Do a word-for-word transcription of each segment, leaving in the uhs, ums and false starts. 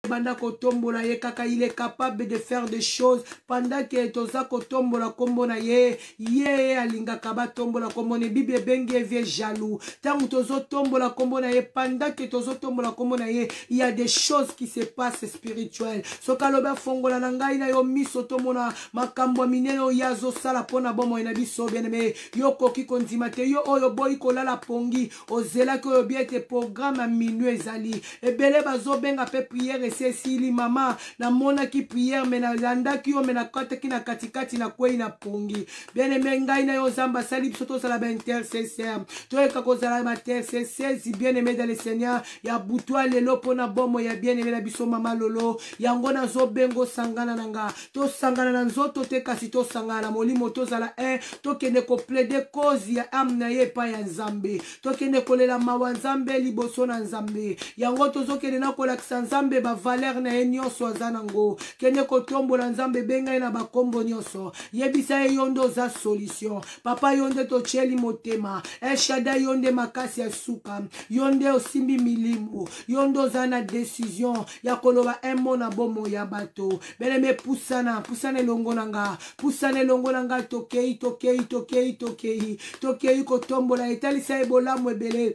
banda kotombola ye kaka, il est capable de faire des choses pendant que toza kotombola kombo na ye ye alinga kaba tombola kombo ne Bible benge vie jaloux tangu tozo tombola kombo na ye pendant que tozo tombola kombo na ye il y a des choses qui se passent spirituelles soka loba fongola na ngai na yo miso tomona makambo mineno yazo sala pona bomo ina biso bien-aimé yo koki kondima te yo oyo boy kolala pongi ozela ko biete programme minuit ezali ebele bazo benga pe prière sesili mama na mona ki prière mena landa ki yo mena kata ki na katikati na kwei na pongi bien-aimé ngai na yo zamba sali biso sala ba intercesseur to eka ko zala ba intercesseur bien-aimé dans le Seigneur ya butwa lelo pona bomo ya bien-aimé na biso mama lolo yango na zo bengo sangana nanga to sangana na nzoto te kasi to sangana molimo to zala un to kende ko plaider cause ya amna ye pa ya nzambe to kende ko lela mawa nzambe liboso na nzambe yango to zo kende na ko lakisa nzambe ba valeur na nyonso azanango kende ko tombola nzambe benga na ba kombo nyonso yebisa yondo za solution papa yonde to cheli motema eshada yonde makasi ya suka yonde osimbi milimu yondo zana décision ya koloba emo na bomo ya bato beleme pusana pusana longo nanga pusana longo nanga tokei tokei tokei tokei tokei ko tombola etalisa ebola mwebele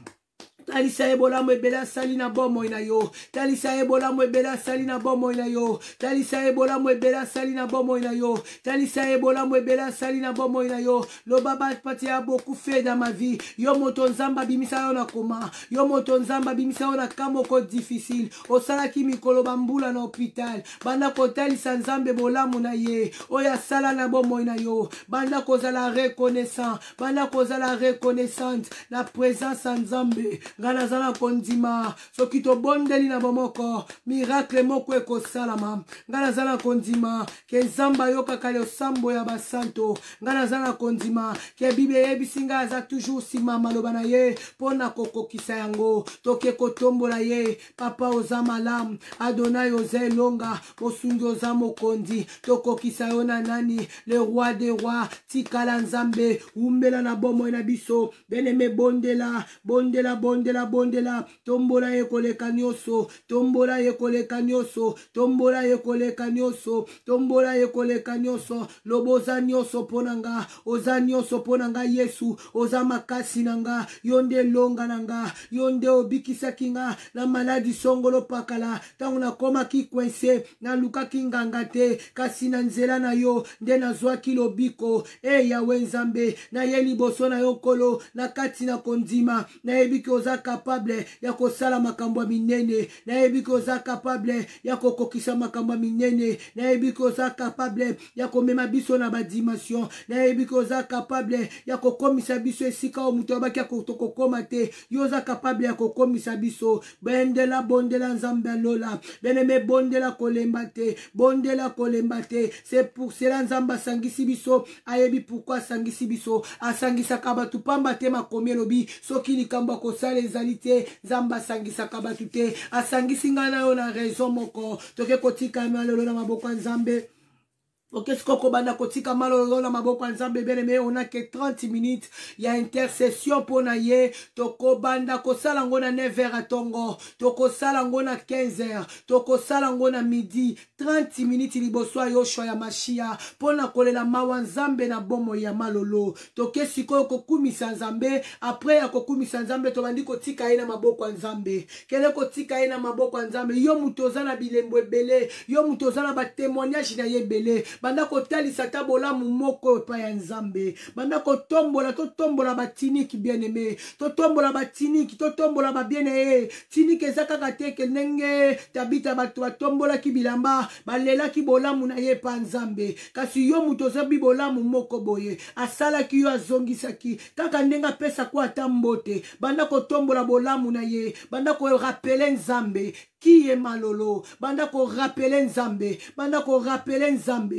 Talisa ebola mwebela salina bomo ina yo. Talisa ebola mwebela salina bomo ina yo. Talisa ebola mwebela salina bomo ina yo. Talisa ebola mwebela salina bomo ina yo. Lo baba pati a beaucoup fait dans ma vie. Yo moto nzamba bimisa yo na koma. Yo moto nzamba bimisa yo na kamoko difficile. Osala ki mikolo bambula na hôpital. Banda ko talisa nzambe bolamu na ye. Oya sala na bomo ina yo. Banda ko zala reconnaissant. Banda ko zala reconnaissante. La présence nzambe. Ngana zala kondima soki to bondeli na bomoko miracle moko eko salama ngana zala kondima ke nzamba yoka kale sambo ya basanto ngana zala kondima ke bible yebisinga za toujours sima maloba na ye pona kokokisa yango toke kotombola ye papa oza malam Adonai oza longa mosungi oza mokondi tokokisa yo na nani le roi des rois tikala nzambe umbela na bomo na biso beneme bondela bondela bondela Bondela bondela tombola yekoleka nyoso tombola yekoleka nyoso tombola yekoleka nyoso tombola yekoleka nyoso loboza nyoso ponanga oza nyoso ponanga Yesu oza makasi nanga yonde longa nanga yonde obikisa kinga na maladi songolo pakala tangu na koma ki kwense na luka kinganga te kasi na nzela na yo nde na zwa kilobiko e yawe nzambe na yeli boso na yo kolo na kati na kondima na ebiki oza capable ya kosala makambo minene na ebiki oza capable ya kokokisa makambo minene na ebiki oza capable ya komema biso na ba dimension na ebiki oza capable ya kokomisa biso esika o muto abaki ya kotokokoma te yo oza capable ya kokomisa biso bendela bondela nzambe lola beneme bondela kolemba te bondela kolemba te c'est pour cela nzamba sangisi biso ayebi pourquoi sangisi biso asangisa kabatu pamba te makomi lobi soki likamba ko sala ezalite nzamba sangisa kabatu te asangisi ngana yo na raison moko toke kotika malolo na maboko nzambe. Ok, ce qu'on a kotika malolo na maboko nzambe bien-aimé, on a que trente minutes. Il y a intercession pour naye. Toko banda ko sala ngona neuf heures à Tongo. Toko sala ngona quinze heures. Toko sala ngona midi. trente minutes liboso yo shoya mashia. Pona kolela mawa nzambe na bomo ya malolo. Toke siko kokumisa nzambe. Après ya kokumisa nzambe to bandi kotika ina maboko nzambe. Kele kotika ina maboko nzambe. Yo mutoza na bilembo ebele. Yo mutoza na ba témoignage na yebele. Banda ko talisa tabola mumoko pa ya nzambe banda ko tombola to tombola ba tiniki bien-aimé to tombola ba tiniki to tombola ba bien-aimé tiniki ezaka kateke nenge tabita bato ba tombola ki bilamba balela ki bolamu na ye pa nzambe kasi yo muto za bibolamu moko boye asala ki yo azongisa ki kaka ndenga pesa kwa tambote banda ko tombola bolamu na ye banda ko rappeler nzambe qui est malolo banda ko rappeler nzambe banda ko rappeler nzambe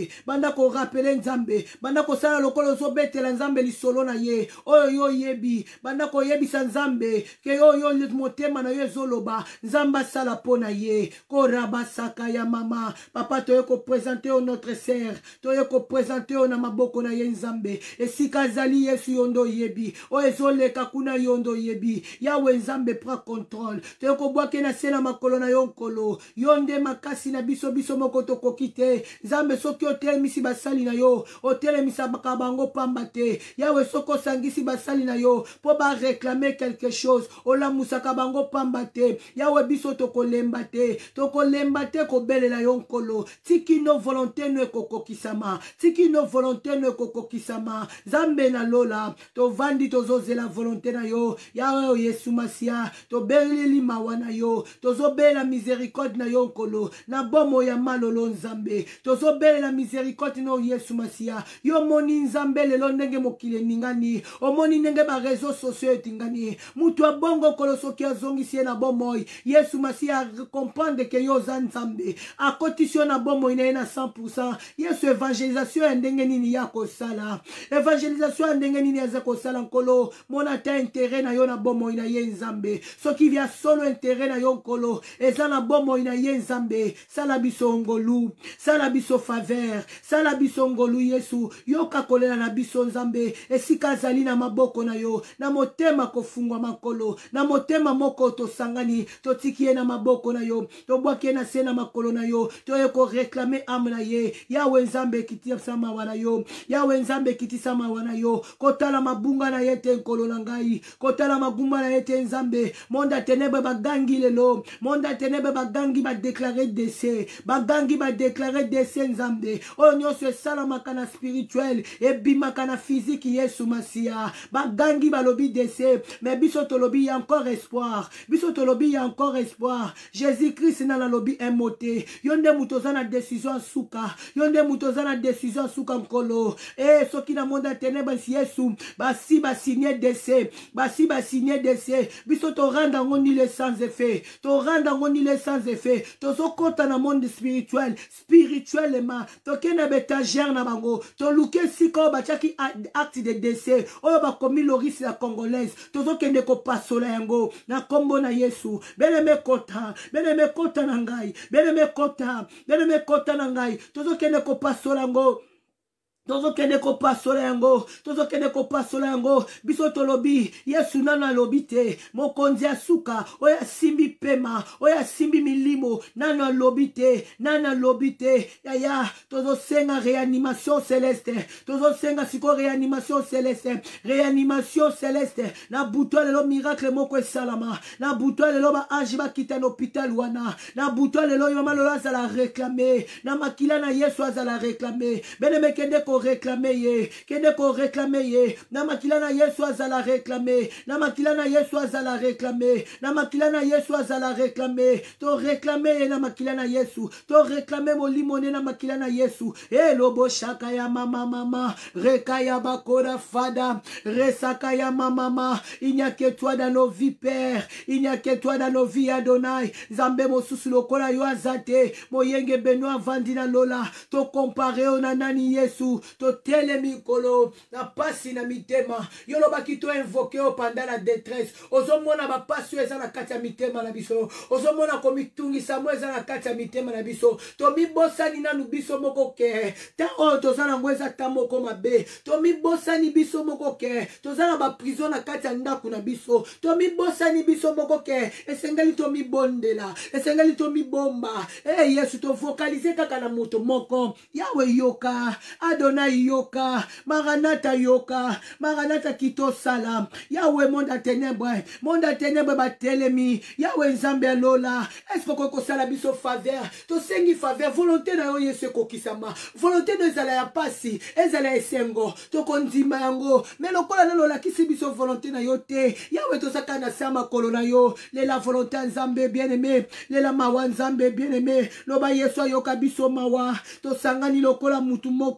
nzambe banda ko rappeler nzambe banda ko sala lokolo zo betela nzambe lisolo na ye oyo yo yebi banda ko yebisa nzambe ke yo yo motema na yo zoloba nzamba sala pona ye ko rabasaka ya mama papa to ko présenter au notre sœur to ko présenter au na maboko na ye nzambe esika zali yesu yondo yebi o ezoleka kuna yondo yebi yawe nzambe prend contrôle to ko bwake na sela makolo na yo nkolo yonde makasi na biso biso moko to kokite nzambe soki otelemisi basali na yo otelemisa bakabango pamba te yawe soko sangisi basali na yo po ba réclamer quelque chose olamusaka bango pamba te yawe biso to kolemba te to kolemba te ko belela yo nkolo tiki no volonté no ekokokisama tiki no volonté no ekokokisama nzambe na lola to vandi tozozela volonté na yo yawe yesu masia to beleli mawa na yo tozobela miséricorde na yo nkolo na bomo ya malolo nzambe tozobela miséricorde no yesu masia yo moni nzambe lelo ndenge mokile ningani omoni ndenge ba réseaux sociaux etingani mutu abongo nkolo soki azongisi na bomoi yesu masia comprendre que yo za nzambe akotisio na bomoi na ye na cent pour cent yesu évangélisation ya ndenge nini ya kosala évangélisation ya ndenge nini aza kosala nkolo mona ta intérêt na yo na bomoi na ye nzambe soki via solo intérêt na yo nkolo eza na bomoi na ye nzambe sala biso ngolu sala biso faveur sala biso ngolu yesu yoka kolela na biso nzambe esika azali na maboko na yo na motema kofungwa makolo na motema moko tosangani totiki ye na maboko na yo tobwaki ye na se na makolo na yo toye ko réclamer ame na ye yawe nzambe ekitisa mawa na yo yawe nzambe ekitisa mawa na yo kotala mabunga na ye te nkolo na ngai kotala magumba na ye te nzambe monda ténèbre bagangi lelo monda ténèbre bagangi badéclarer décès bagangi badéclarer décès nzambe oyo nyonso esalamaka na spirituel ebimaka na physique yesu masia bagangi balobi décès mais biso tolobi ya encore espoir biso tolobi ya encore espoir Jésus Christ na lobi un moté yonde mutoza na décision suka yonde mutoza na décision suka nkolo eh soki na monda ténèbre si yesu basi ba signer décès basi ba signer décès biso to rendre ngoni le sans effet to rendre ngoni le sans effet to zokota na monde spirituel spirituellement to kena betagère na bango to luke siko ba chaki acte de décès oyo ba komi loris la congolaise to zokende ko pasola yango na kombo na yesu bele me kota bele me kota na ngai bele me kota bele me kota na ngai to zokende ko pasola yango tozo kende ko pasola yango tozo kende ko pasola yango biso tolobi yesu nana lobi te mokonzi asuka oya simbi pema oya simbi milimo nana lobi te nana lobi te yaya tozo senga réanimation céleste tozo senga siko réanimation céleste réanimation céleste na butwa lelo miracle moko esalama na butwa lelo ba ange bakita na hôpital wana na butwa lelo yo malolo azala réclamer na makila na yesu azala réclamer bene mekende ko réclamer ye kende ko réclamer ye na makila na yesu azala réclamer na makila na yesu azala réclamer na makila na yesu azala réclamer to réclamer na makila na yesu to réclamer molimone na makila na yesu e lobo shaka ya mama mama rekaya bakora fada resaka ya mama mama il n'y a que toi dans nos vies père il n'y a que toi dans nos vies Adonai Zambe mosusu lokola yo azate moyenge Benoît vandi na lola to comparer ona nani yesu to tele mikolo na pasi na mitema yolo bakito invoquer o pendant la détresse ozomona ba pasi eza na kati ya mitema na biso ozomona ko mitungi samo eza na kati ya mitema na biso to mibosani nanu biso moko ke ta o to zana ngweza ta moko mabe to mibosani biso moko ke to zana ba prison na kati ya ndaku na biso to mibosani biso moko ke esengali to mibondela esengali to mibomba eh yesu to focaliser kaka na moto moko yawe yoka Adonai yoka maranata yoka maranata kito salam yawe monda ténèbre monda ténèbre batelemi yawe nzambe lola est-ce que ko sala biso faveur to sengi faveur volonté na yo yesu kokisama volonté de zala ya pasi ezala esengo to kondima yango mais lokola na lola kisi biso volonté na yo te yawe to saka na sama kolona yo le la volonté nzambe bien-aimé le la mawa nzambe bien-aimé loba yesu yoka biso mawa to sangani lokola mutu moko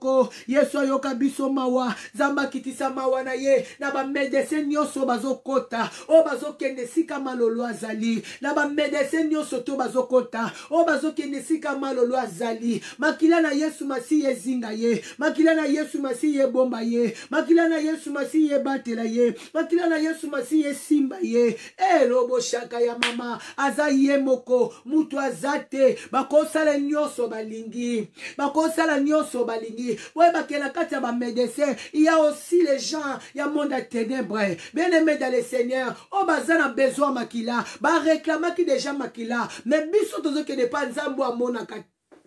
Yesu ayoka biso mawa zamba kitisa mawa na ye na ba médecin nyonso bazokota o bazokende sika malolo azali na ba médecin nyonso to bazokota o bazokende sika malolo azali makila na Yesu masi ezinga ye makila na Yesu masi ye bomba ye makila na Yesu masi ye batela ye makila na Yesu masi ye simba ye e robo shaka ya mama aza ye moko mutu azate bakosala nyonso balingi bakosala nyonso balingi ouais bakela kati ya ba médecin il y a aussi les gens ya monde à ténèbres bien aimé dans le Seigneur o bazana besoin makila ba réclamer qui déjà makila mais biso tozo ke ne pas nzambo amona kati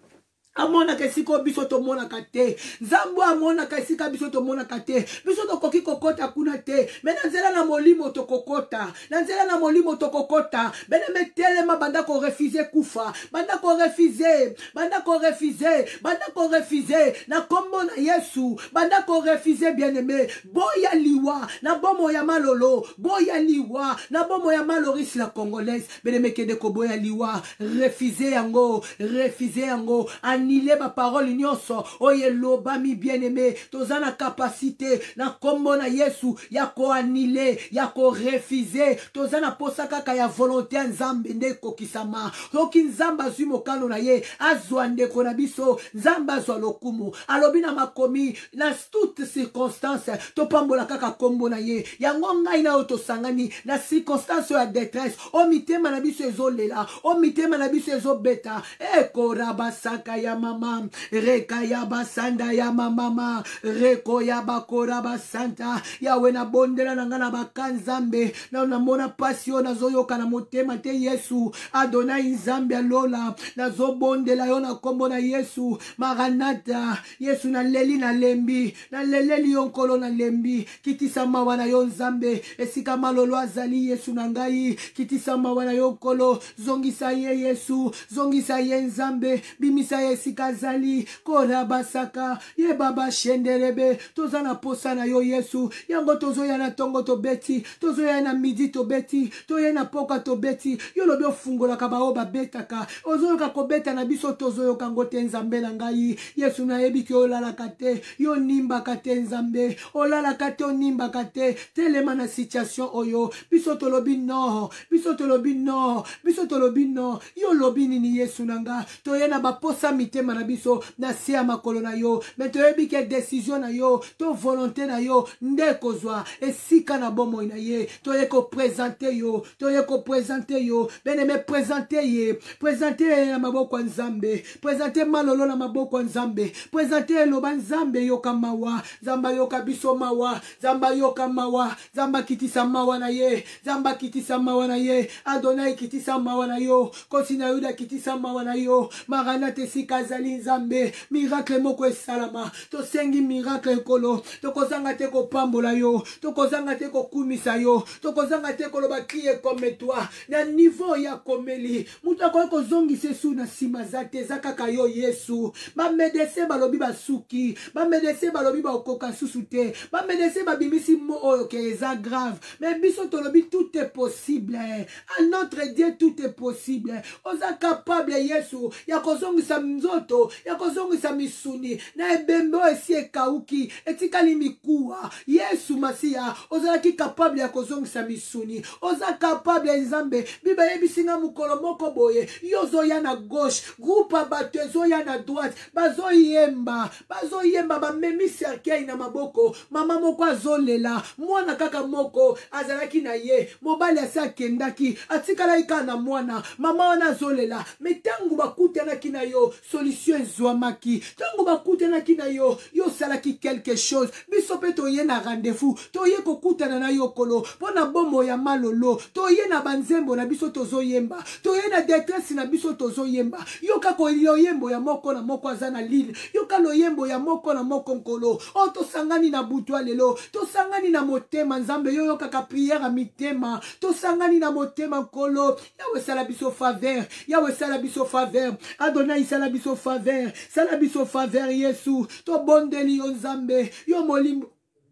amona kesiko biso to mona kate nzambo amona kesika biso to mona kate biso to koki kokota kuna te mais nanzela na molimo to kokota nanzela na molimo to kokota bene metele ma banda ko refuser kufa banda ko refuser banda ko refuser banda ko refuser na kombo na Yesu banda ko refuser bien aimé boya liwa na bomo ya malolo boya liwa na bomo ya maloris la congolaise bene mekede ko boya liwa refuser yango refuser yango annihiler ma parole nyonso oye loba mi bien-aimé tozana capacité na kombo na Yesu ya ko annihiler ya ko refuser tozana posa kaka ya volonté nzambe nde kokisama soki nzamba zwi mokano na ye azwa ndeko na biso nzamba azwa lokumu alobi na makomi na toutes circonstances topambola kaka kombo na ye yango ngai na oto sangani na circonstances ya détresse o mitema na biso ezolela o mitema na biso ezobeta eko rabasaka ya mama reka ya basanda ya mama reko ya bakora basanta yawe na bondela na ngana bakanzambe na namona pasio na zoyoka na motema te Yesu Adonai nzambe alola na zobondela yo na kombo na Yesu maranata Yesu na leli na lembi na leleli yonkolo na lembi kitisa mawa na yo nzambe esika malolo azali Yesu na ngai kitisa mawa na yo nkolo zongisa ye Yesu zongisa ye nzambe bimisa ye esika zali kora basaka ye baba shenderebe tozana posa na yo Yesu yango tozoya na tongo to beti tozoya na midi to beti toye na poka to beti yo lobi ofungola ka bao ba betaka ozoyoka ko beta na biso tozoyoka ngote nzambe na ngai Yesu na yebi ki olala kate yo nimba kate nzambe olala kate onimba kate telema na situation oyo biso tolobi no biso tolobi no biso tolobi no yo lobi nini Yesu nanga toye na baposa mitema na biso na sia makolo na yo mais toyebi ke décision na yo to volonté na yo nde kozwa esika na bomo na ye toye ko présenter yo toye ko présenter yo bien-aimé présenter ye présenter na maboko nzambe présenter malolo na maboko nzambe présenter loba nzambe yoka mawa zamba yoka biso mawa zamba yoka mawa zamba kitisa mawa na ye zamba kitisa mawa na ye Adonai kitisa mawa na yo kosina yuda kitisa mawa na yo maranate sika zali nzambe miracle moko esalama to sengi miracle kolo to kozanga te ko pambola yo to kozanga te ko kumisa yo to kozanga te ko loba kiye comme toi na niveau ya komeli mutu akoki kozongisa su na sima zate zakaka yo Yesu ba medecin balobi basuki ba medecin balobi ba okoka susu te ba medecin babimisi mo oyo ke eza grave mais biso tolobi tout est possible à notre Dieu tout est possible oza capable Yesu ya kozongisa nzoto ya kozongisa misuni na ebembe esi ekauki etikali mikuwa Yesu Masia ozalaki capable ya kozongisa misuni oza capable nzambe biba yebisinga mukolo moko boye yozoya na gauche groupe bato ezoya na droite bazoyemba bazoyemba bamemi cercueil na maboko mama moko azolela mwana kaka moko azalaki na ye mobali asi akendaki atikala ka na mwana mama wana azolela mais tangu bakutanaki na yo solution ezwamaki tangu bakutanaki na yo yo salaki quelque chose biso pe toye na rendez-vous toye kokutana na yo kolo pona bomo ya malolo toye na banzembo na biso tozoyemba toye na détresse na biso tozoyemba yoka ko yoyembo ya moko na moko azana lile yoka loyembo ya moko na moko nkolo o tosangani na butwa lelo tosangani na motema nzambe yo yoka ka prière a mitema tosangani na motema nkolo yawe sala biso faveur yawe sala biso faveur Adonai sala biso faveur sala biso faveur Yesu to bondeli yo nzambe yo molimbo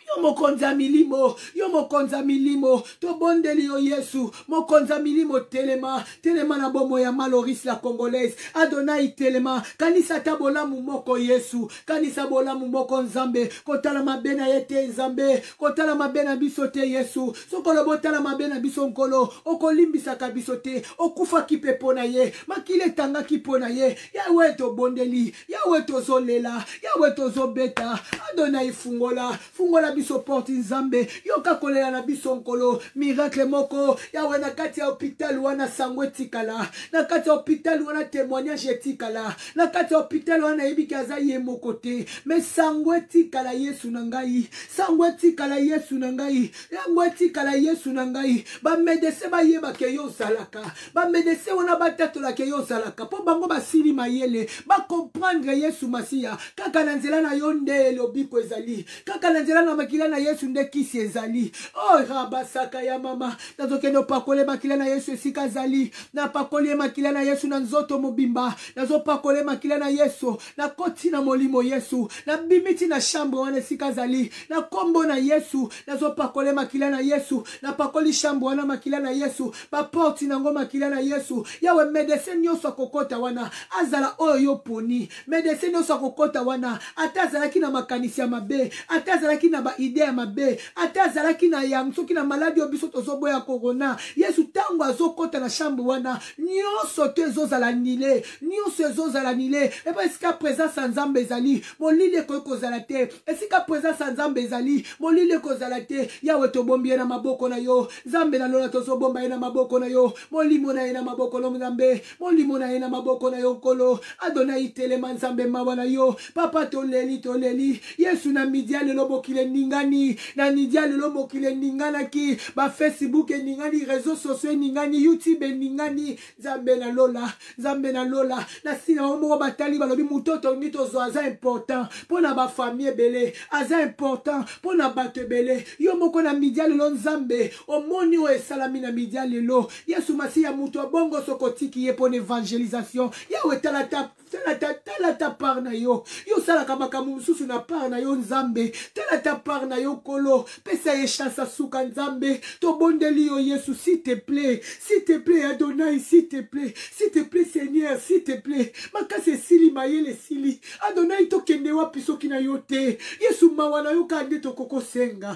yo mokonza milimo, yo mokonza milimo, to bondeli yo Yesu, mokonza milimo telema, telema na bomo ya Maloris la Congolaise, Adonai telema, kanisa tabola mumoko Yesu, kanisa bola mumoko Nzambe, kotala mabena yete Nzambe, kotala mabena bisote Yesu, sokolo botala mabena bisonkolo, okolimbisa kabisote, okufa kipepona ye, makile tanga kipona ye, yawe to bondeli, yawe to zolela, yawe to zobeta, Adonai fungola, fungola biso porti Nzambe, yoka kolela na biso nkolo, miracle moko, yawe na kati ya hopital wana sangwe tikala, na kati ya hopital wana témoignage tikala, na kati ya hopital wana ebiki aza ye mokote, me sangwe tikala Yesu nangai, sangwe tikala Yesu nangai, sangwe tikala Yesu nangai, ba medese ba yeba ke yo salaka, ba medese wana batatola ke yo salaka, po bango basili mayele, ba comprendre Yesu Masia, kaka na nzela na yo nde lobiko ezali, kaka na nzela na makila na Yesu nde kisi ezali. Oh rabasaka ya mama, nazoke no pakole makila na Yesu esika zali, na pakole makila na Yesu na nzoto mobimba, nazo pakole makila na Yesu, na koti na molimo Yesu, na bimiti na chambre wana esika zali, na kombo na Yesu, nazo pakole makila na Yesu, na pakoli chambre wana makila na Yesu, ba porti na ngo makila na Yesu, yawe medecin nyoso kokota wana, azala oyo poni, medecin nyoso kokota wana, atazala kina makanisi ya mabe, atazala kina ba idea ya mabe, atazala kina yang, so kina maladi obiso tozobo ya corona, Yesu tango azokota na chambre wana, nyoso tezozala nile, nyoso ezozala nile, eba esika présence Nzambe ezali, molile koyoko zala te, esika présence Nzambe ezali, molile ko zala te, yawe tobombi na maboko na yo, Nzambe na lola tozobomba na maboko na yo, molimo na na maboko na Nzambe, molimo na na maboko na yo kolo, Adonai telema Nzambe mawa na yo, papa toleli toleli, Yesu na midia lelo bokile ningani, na nidia lelo bokile ningana ki, ba Facebook ningani, réseaux sociaux ningani, YouTube ningani, Nzambe na lola, Nzambe na lola, na sina omo batali balobi mutoto ngito zo aza important, pona ba famille belé, aza important, pona bato belé, yo moko na midia lelo Nzambe, omoni o esalami na midia lelo, Yesu Masia muto bongo sokotiki ye pona évangélisation, yawe talata tala ta tala ta par na yo, yo sala kama kama mususu na par na yo Nzambe, tala ta par na yo kolo, pesa ye chasa suka Nzambe, to bondeli yo Yesu, s'il te plaît, s'il te plaît Adonai, s'il te plaît, s'il te plaît Seigneur, s'il te plaît, makase sili mayele sili, Adonai to kende wapi soki na yo te, Yesu mawana yo kande to koko senga.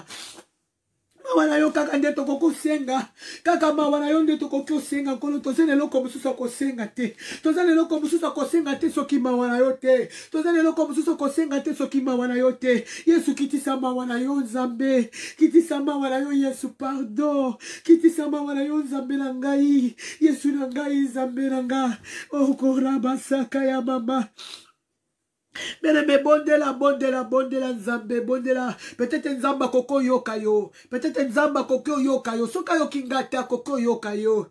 Mawana yo kaka nde toko senga, kaka mawana yo nde toko senga kono tozene loko mususa ko senga te, tozene loko mususa ko senga te soki mawana yo te, tozene loko mususa ko senga te soki mawana yo te, Yesu kitisa mawana yo Nzambe, kitisa mawana yo Yesu pardon, kitisa mawana yo Nzambe na ngai, Yesu na ngai Nzambe na nga, oh koraba saka ya mama. Mais bondela, bondela, bondela, Nzambe, bondela. Peut-être Nzamba koko yoka yo. Peut-être Nzamba koko yoka yo. Soka yo kingata koko yoka yo.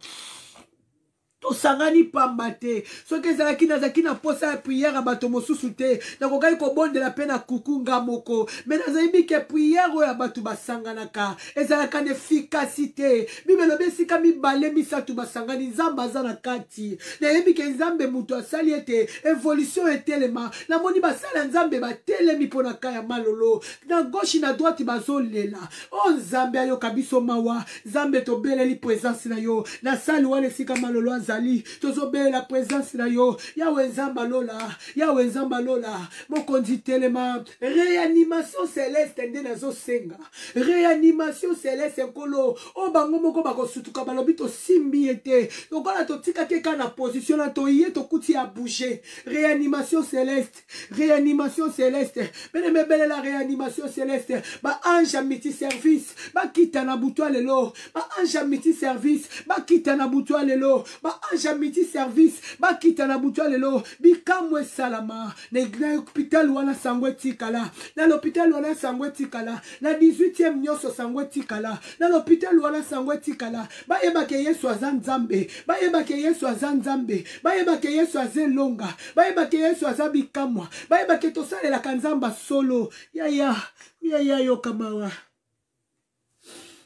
Tosangani pambate. Soki ezalaki nazaki na posa ya prière bato mosusu te. Nakokai ko bondela pe na kukunga moko. Mais nazayibi ke prière oyo bato basanganaka. Ezalaka na efficacité. Bible lobi esika mibale misatu basangani Nzambe aza na kati. Nayebi ke Nzambe muto asali ete évolution etelema. Namoni basala Nzambe batelemi pona kaya malolo. Na gauche na droite bazolela. Oh Nzambe ayoka biso mawa. Nzambe tobeleli présence na yo. Na sali wana esika malolo azali. Tozobele la présence na yo, Yahweh Nzamba lola, Yahweh Nzamba lola, mokonzi telema, réanimation céleste nde nazo senga, réanimation céleste nkolo, o bango moko bako sutuka balobi to simbi ete, tokola to tika keka na position na to yé to kuti a bouger, réanimation céleste, réanimation céleste, bene mebele la réanimation céleste, ba ange miti service, ba kita na butwa lelo, ba ange miti service, ba kita na butwa lelo, ba anja miti service ba kita na butwa lelo bikamwe salama na hôpital wana sangwe tikala na l'hôpital wana sangwe tikala na dix-huitième nyoso sangwe tikala na l'hôpital wana sangwe tikala ba yeba ke Yesu azan Nzambe ba yeba ke Yesu azan Nzambe ba yeba ke Yesu azelonga ba yeba ke Yesu azabikamwa ba yeba ke tosalela kanzamba solo ya ya ya ya yo kamawa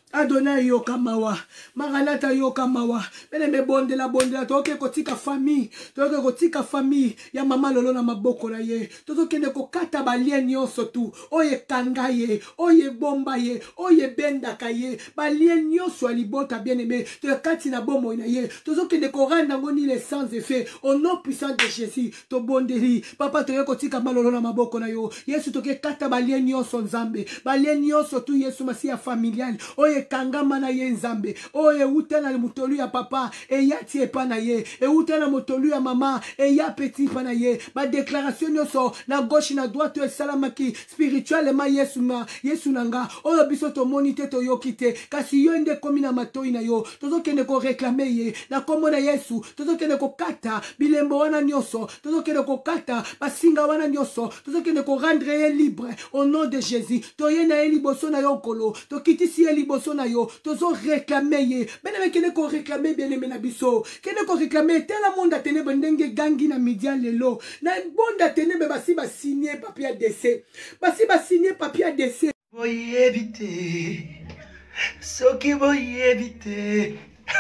Adonai yoka mawa, Maranatha yoka mawa, beneme bondela bondela, toke kotika famille, toke kotika famille, ya mama lolo na maboko na ye, toke ne kokata balien nyonso tu, oye kanga ye, oye bomba ye, oye benda kaye, balien nyonso alibota bien aimé, toke kati na bomo na ye, toke ne koranda ngoni les sans effet, au nom puissant de Jésus, to bondeli, papa toke kotika malolo na maboko na yo, Yesu toke kata balien nyonso nzambe, balien nyonso tu Yesu masia familial, oye kangama na ye nzambe oye utana na mutolu ya papa e yati epa na ye e utana mutolu ya mama e ya petit pa na ye ba déclaration nyonso na gauche na droite e salamaki spirituellement Yesu ma Yesu nanga oyo biso to monite to yokite kasi yo nde komi na matoi na yo tozokende ko réclamer ye na kombo na Yesu tozokende ko kata bilembo wana nyonso tozokende ko kata basinga wana nyonso tozokende ko rendre ye libre au nom de Jésus to ye na ye liboso na yo kolo to kitisi ye liboso na yo tozo réclamer ye beneme kene ko réclamer bien aimé na biso kene ko réclamer tela monde tenebe ndenge gangi na media lelo na bonda tenebe basi ba signer papier d'essai basi ba signer papier d'essai boy éviter soki boy éviter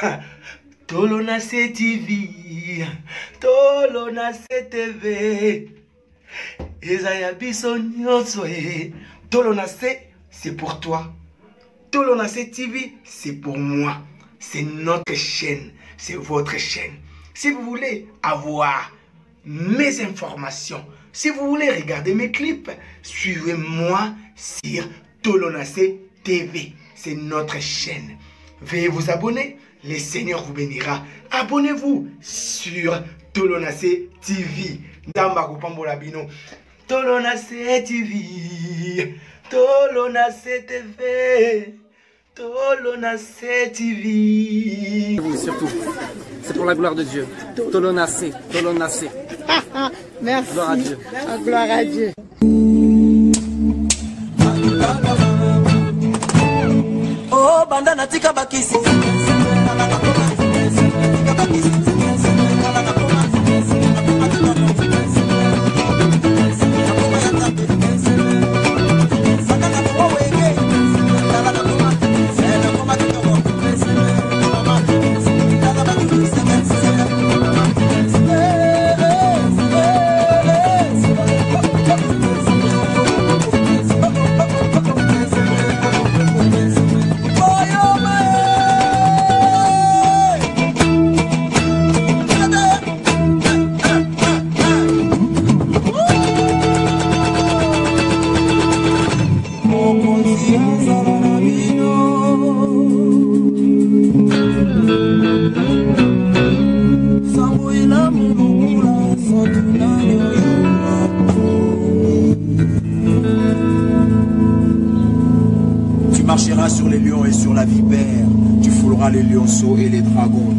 tolo na C T V tolo na C T V ezaya biso nyonso e tolo na C c'est pour toi. Tolona C T V, c'est pour moi. C'est notre chaîne. C'est votre chaîne. Si vous voulez avoir mes informations, si vous voulez regarder mes clips, suivez-moi sur Tolona C T V. C'est notre chaîne. Veuillez vous abonner. Le Seigneur vous bénira. Abonnez-vous sur Tolona C T V. Damba Kupambola Bino. Tolona C T V. Tolona C T V, Tolona C T V. Surtout, c'est pour la gloire de Dieu. Tolona C, Tolona C. Merci. Gloire à Dieu. Gloire à Dieu. Oh, bandana tika bakisi. Tu marcheras sur les lions et sur la vipère, tu fouleras les lionceaux et les dragons.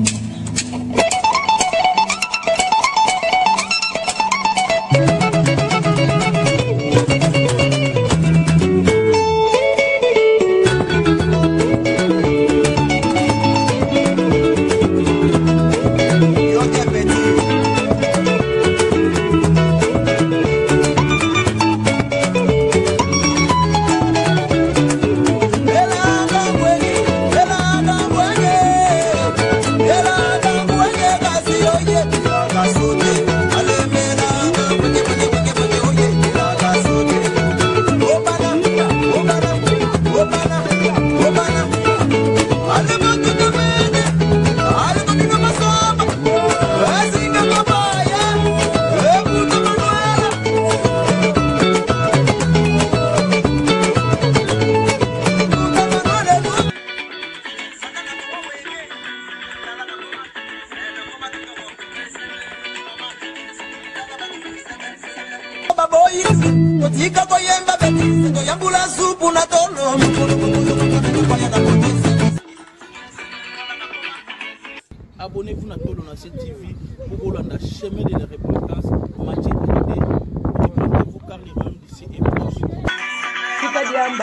Abonnez-vous à Tolona C T V pour la chemin de reportage Mathieu Trinité. Abonnez-vous car les mêmes d'ici est proche. Tika Diamba.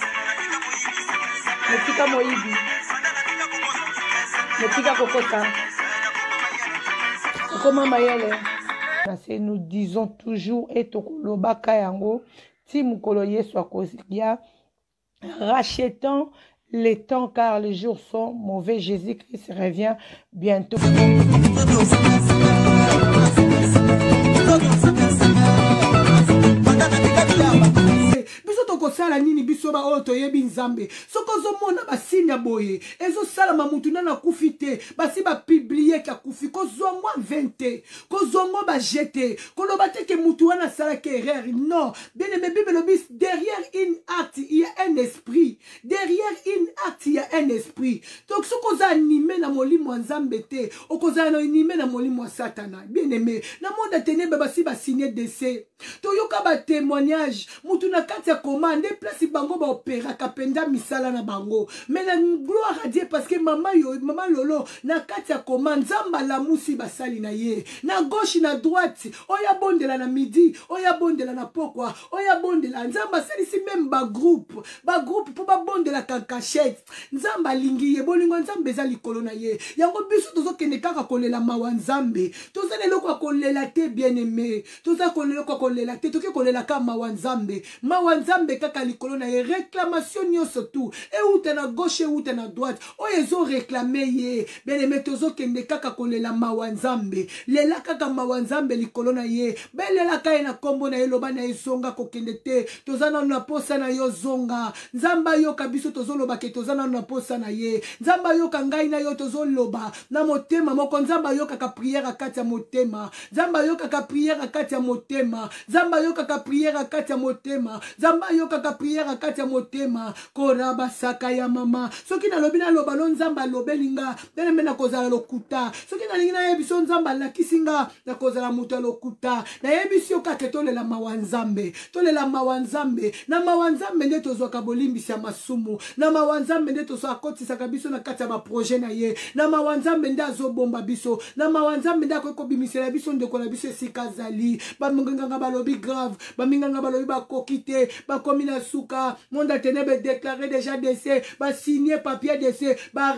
Tika Moïbi. Tika Kokota. Comment Mayele? Nous disons toujours et Tokoloba Kayango, Timukolo Yeswa Kosikia, rachetant les temps car les jours sont mauvais. Jésus-Christ revient bientôt. Biso tokosala nini biso ba oyo toyebi nzambe soko ozomona basini ya boye ezosalama mutu nana akufi te basi bapiblie ke akufi kozwa mwa vingt kozwa ngo bajete koloba te ke mutu wana asalaki erreur. Non, bien aimé, Bible lobi derrière une acte il y a un esprit, derrière une acte il y a un esprit. Donc soko oza animé na molimo nzambe te okozala na animé na molimo satana. Bien aimé, na monde atenebe basi basigner décès toyoka ba témoignage mutu na kati ya commande place bango ba opéra kapenda misala na bango. Mais la gloire à Dieu parce que maman yo maman lolo na kati ya commande nzamba la musi basali na ye na gauche na droite oya bondela na midi oya bondela na pokwa oya bondela nzamba sali si même ba groupe ba groupe pour ba bondela kankachette nzamba lingi ye bolingo nzambe za likolo na ye yango biso tozo kende kaka kolela mawa nzambe toza leloko kolela te bien aimé toza kolela kolela te toke kolela ka mawa nzambe mawa nzambe kaka likolo na ye réclamation nyonso tout e uta na gauche e uta na droite oyo ezo réclamer ye bien aimé tozo kende kaka kolela mawa nzambe lela kaka mawa nzambe likolo na ye belela ka ye na kombo na ye loba na ye zonga kokende te toza nanu na posa na yo zonga nzamba yoka biso tozoloba ke toza nanu na posa na ye nzamba yoka ngai na yo tozoloba na motema moko nzamba yoka ka prière kati ya motema nzamba yoka ka prière kati ya motema nzamba yoka ka prière kati ya motema nzamba yoka ka prière kati ya motema koraba saka ya mama soki na lobi na loba lo nzamba lobelinga bene mena kozala lokuta soki na lingi na yebiso nzamba lakisinga na kozala muta lokuta na yebiso kake tolela mawa nzambe tolela mawa nzambe na mawa nzambe nde tozwaka bolimbisi ya masumu na mawa nzambe nde tozwa akotisaka biso na kati ya baprojet na ye na mawa nzambe nde azobomba biso na mawa nzambe nde akoki kobimisela biso ndeko na biso esika azali baminganga balobi grave baminganga balobi bakoki te bakomi na suka monde atenebe déclaré déjà décès basigné papier décès ba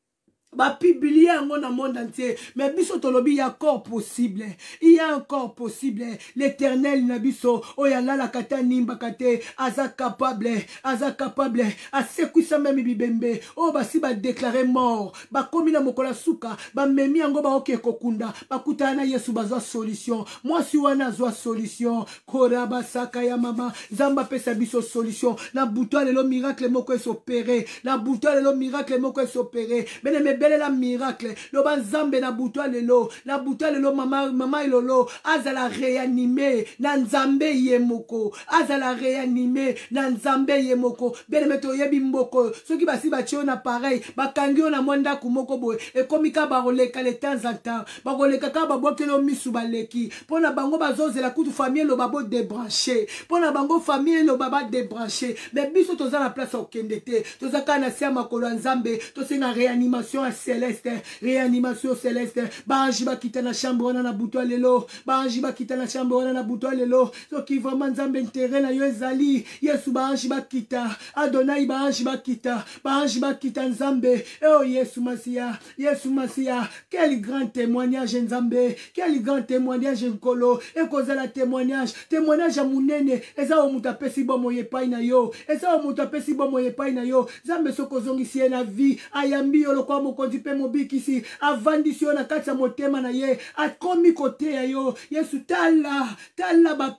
ba publier yango na monde entier mais biso tolobi ya encore possible il y a encore possible l'éternel na biso oya lala kata nimba kate aza capable aza capable asekwisa même bibembe o basi ba déclarer mort ba komi na mokola suka ba memi yango ba oke kokunda ba kutana na Yesu bazwa solution moi si wana zwa solution koraba saka ya mama zamba pesa biso solution na butwa lelo miracle moko s'opérer na butwa lelo miracle moko s'opérer bene me belle la miracle loba nzambe na butwa lelo na butwa lelo mama mama ilolo azala réanimé na nzambe yemoko azala réanimé na nzambe yemoko bene meto yebi mboko soki basi batio na pareil bakangi na mwanda kumoko boy e komika baroleka le temps en temps baroleka ka babokelo misu baleki pona bango bazozela kutu famille lo babo débrancher pona bango famille lo baba débrancher mais biso toza na place okendete toza kana sia makolo nzambe tosenga réanimation céleste réanimation céleste banji bakita na chambre wana na butwa lelo banji bakita na chambre wana na butwa lelo soki vraiment nzambe intérêt na yo ezali Yesu banji bakita Adonai banji bakita banji bakita nzambe oh Yesu Masia Yesu Masia quel grand témoignage nzambe quel grand témoignage nkolo ekozala témoignage témoignage ya munene eza o muta pesi bomo yepai na yo eza o muta pesi bomo yepai na yo nzambe sokozongisi na vie ayambi yo lokwa mokonzi pe mobikisi avandisi yo na kati ya motema na ye akomi kote ya yo Yesu tala tala ba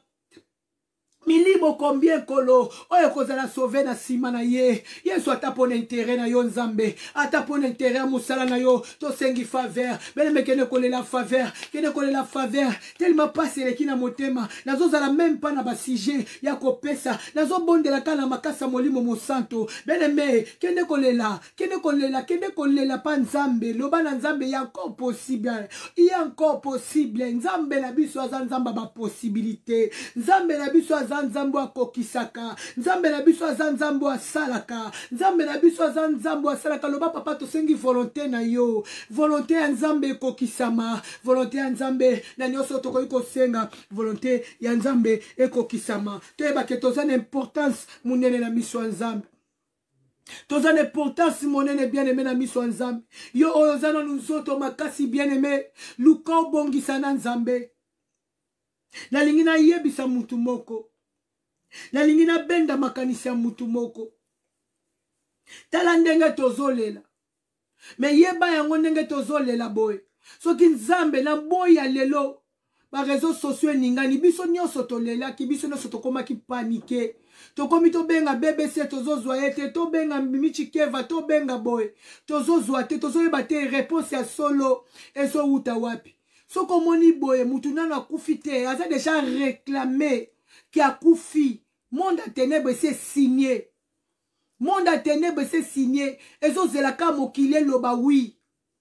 milimo combien kolo oyo kozala sauver na sima na ye Yesu atapona intérêt na yo nzambe atapona intérêt ya musala na yo to sengi faveur bele mekene kolela faveur kene kolela faveur tellement passe leki na motema nazozala même pas na ba sujet ya kopesa nazobondela kana makasa molimo mosanto bele me kene kolela kene kolela kene kolela pa nzambe loba na nzambe ya encore possible il y a encore possible nzambe na biso aza nzamba ba possibilité nzambe na biso nzambo akokisaka nzambe na biso aza nzambo asalaka nzambe na biso aza nzambo asalaka loba papa tosengi volonté na yo volonté ya nzambe ekokisama volonté ya nzambe na nyonso tokoki kosenga volonté ya nzambe ekokisama toyebake toza na importance monene na miso ya nzambe toza na importance monene bien aimé na miso ya nzambe yo oyo oza na nzoto makasi bien aimé luka obongisa na nzambe nalingi nayebisa mutu moko nalingi na benda makanisi ya mutu moko tala ndenge tozolela me yeba yango ndenge tozolela boy soki nzambe na boya lelo ba réseaux sociaux ningani biso nyonso tolela ki biso nyonso tokoma ki paniquer tokomi to benga B B C tozozwa ete to benga Mimichi Keva to benga boy tozozwa te tozoyeba te réponse ya solo ezo uta wapi soko moni boy mutu nana kufi te aza déjà réclamé qui a kufi monde à ténèbres c'est signé monde à ténèbres c'est signé ezo zelaka mokile loba oui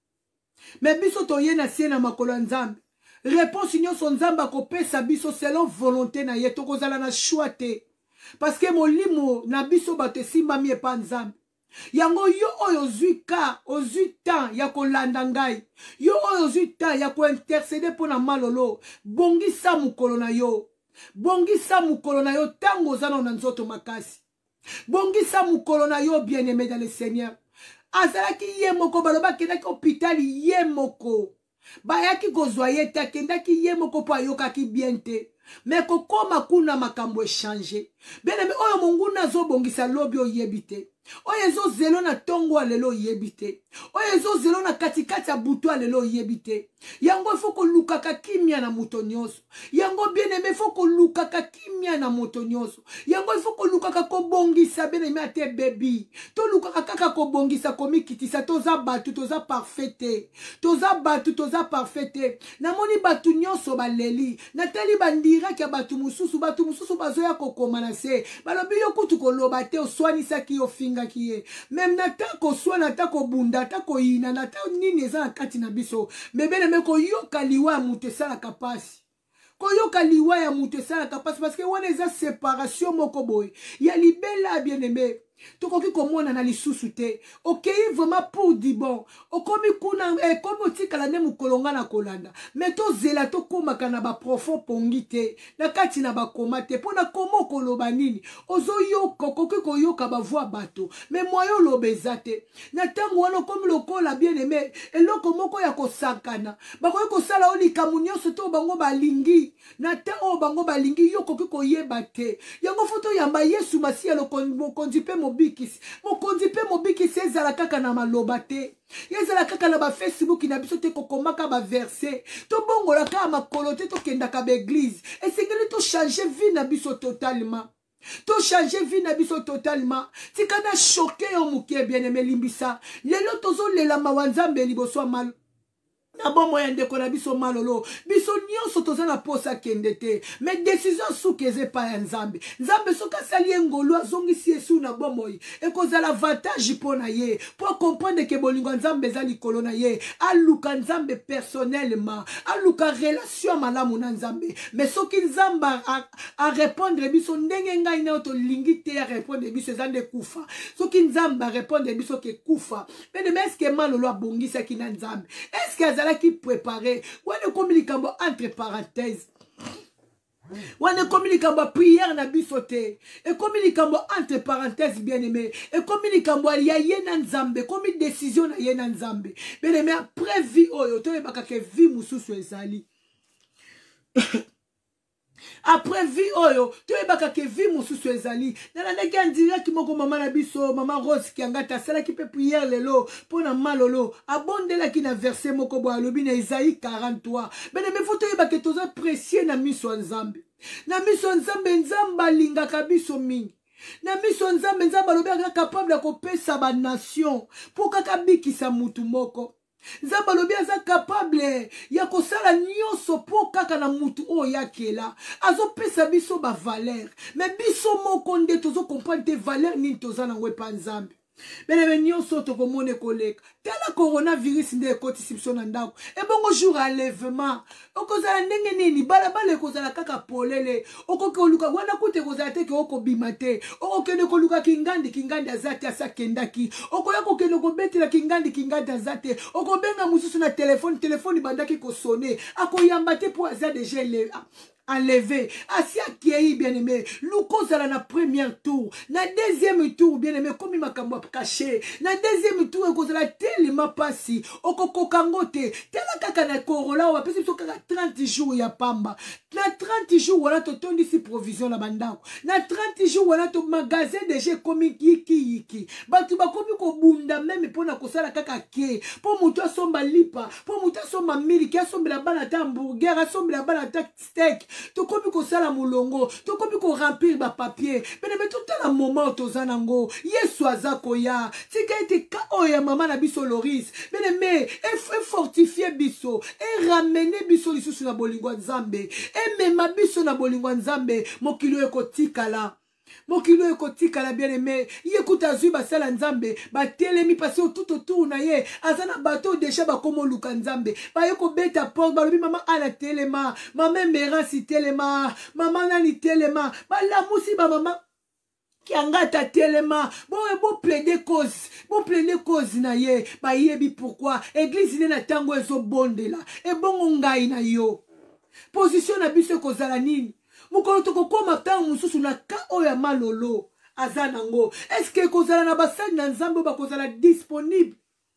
mais biso toye na sie na makolo nzambe réponse nyonso nzambe akopesa biso selon volonté na ye tokozala na choix te parce que molimo na biso bato esimbami epa nzambe yango yo oyo ozwi ka ozwi temps ya kolanda ngai yo oyo ozwi temps ya kointercede mpo na malolo bongisa mokolo na yo bongisa mokolo na yo ntango oza na nzoto makasi bongisa mokolo na yo bien aimé dans le Seigneur azalaki ye moko baloba kendaki hôpitali ye moko bayaki kozwa ye te akendaki ye moko po ayokaki bien te me kokoma kuna makambo echange bien-aimé oyo monguna azobongisa lobi oyebi te oyo ezozelo na ntongo alelo oyebi te oyo ezozelo na katikati ya butu alelo oyebi te yango ifo kolukaka kimia na moto nyonso yango bien-aimé ifo kolukaka kimia na moto nyonso yango ifo kolukaka kobongisa bien-aimé ate bebi tolukaka kaka kobongisa komikitisa toza batu toza parfait te toza batu toza parfait te namoni batu nyonso baleli natali bandiraki ya batu mususu batu mususu bazoya kokoma na se balobi yo kutu koloba te oswanisaki yo fingaki ye même nata koswana ata kobunda ata koyina nata nini eza na kati na biso mebele me koyoka liwa ya moto esalaka pasi koyoka liwa ya moto esalaka pasi parce que wana eza séparation moko boye ya libela bien-aimé tokoki komona na lisusu te okei vraiment pour di bon okomi kuna ekomi otikala nde mokolo nga na kolanda me tozela tokomaka na baprofond pongi te na kati na bakoma te mpo na koma okoloba nini ozoyoka okoki koyoka bavoi bato me moyo oloba eza te na ntango wana okomi lokola bien aimé eloko moko ya kosakana bakoki kosala oyo likambo nyonso to bango balingi na ntango oyo bango balingi yo okoki koyeba te yango fo toyamba yesu masiya mokonzi mpe mobikisi mokonzi mpe mobikisi ezala kaka na maloba te ezala kaka na ba Facebook na biso te kokomaka ba verset to bongola kaka makolo te tokendaka ba église esengeli to changer vie na biso totalement to changer vie na biso totalement tika na choqué yo muke bien aimé limbisa lelo tozo lela mawanzambe liboso mal na bon moyen de kona biso malolo biso nyonso toza na posa kende te mais décision souke eze pa ya nzambe nzambe soka sali ngolo azongisi yesu na bon moyi ekozala avantage pona ye pour comprendre que bolingo nzambe za likolo na ye aluka nzambe personnellement aluka relation malamu na nzambe mais soki nzamba a, a répondre biso ndenge ngai na to lingi te a répondre biso zande kufa soki nzamba répondre biso ke kufa mais est-ce que malolo abongisa ki na nzambe est-ce que qui préparer wane komi likambo entre parenthèses wane komi likambo prière na biso te et komi likambo entre parenthèses bien aimé et komi likambo ya ye na nzambe komi décision na ye na nzambe bien aimé après vie oyo to yebaka ke vie mususu ezali après vie oyo to yebaka ke vie mususu ezali na ndenge en direct moko mama na biso mama Rose Kiangata sala ki pe prière lelo pona malolo abondela ki na verset moko bo alobi na Isaïe quarante-trois bene me foto yebaka toza précieux na miso nzambe na miso nzambe nzamba lingaka biso mingi na miso nzambe nzamba alobi aka capable ko pesa ba nation pour kaka bikisa mutu moko nzamba lobi aza capable ya kosala nyonso po kaka na mutu oyo yakela azopesa biso ba valeur mais biso moko nde tozo comprendre te valeur nini toza nango epa nzambe bene nyonso tokomone koleka tala coronavirus nde ekotisi biso na ndako ebongo jour enlèvement okozala ndenge nini balabala ekozala kaka polele okoki koluka wana kute kozala te ke okobima te okokende koluka kingandi kingandi aza te asa kendaki okoya kokende kobetela kingandi kingandi aza te okobenga mosusu na telefone telefone bandaki kosone akoyamba te po aza deja ele enlevé. Asi akei bien aimé. Luko zala na premier tour. Na deuxième tour bien aimé comme makambo caché. Na deuxième tour eko zala tellement passi. Okoko kangote. Tela kaka na korola wa pesi so kaka trente jours ya pamba. Na trente jours wala to tondi si provision na bandako. Na trente jours wala to magasin déjà komi yiki yiki. Batu ba komi ko bunda même pona kosala kaka ke. Po mutu asomba lipa. Po mutu asomba miliki asomba la bana ta hamburger asomba la bana ta steak. To komi ko sala mulongo, to komi ko remplir ba papier. Bene me tout à la moment to zanango, Yesu azako ya. Tika ete ka oya mama na biso Loris. Bene me e fortifier biso, e ramener biso lisusu na bolingo nzambe. E mema biso na bolingo nzambe, mokilo eko tikala. Mokilo eko tikala bien aimé. Yekuta zui basala nzambe, ba telemi passé tout autour na ye. Azana bateau déjà ba komo luka nzambe. Ba yeko beta porte ba lobi mama ana telema, mama mera si telema, mama nani telema. Ba la musi ba mama qui angata telema. Bon e bon plaider cause, bon plaider cause na ye. Ba yebi pourquoi église ne na tango ezo bonde la. E bon ngai na yo. Position na biso kozala nini? Mukolo toko koma tango mususu na ka oya malolo azanango. Est-ce que kozala na basali na nzambe ba kozala disponible?